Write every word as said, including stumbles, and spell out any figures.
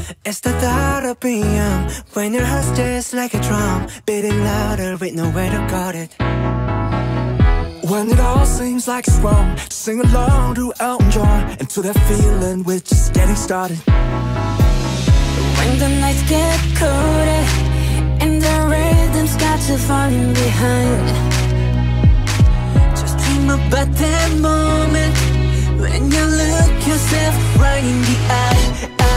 It's the thought of p m when your heart's just like a drum, beating louder with nowhere to guard it. When it all seems like it's wrong, sing along to Elton John, and to that feeling we're just getting started. When the nights get colder and the rhythm's got you falling behind, just dream about that moment when you look yourself right in the eye.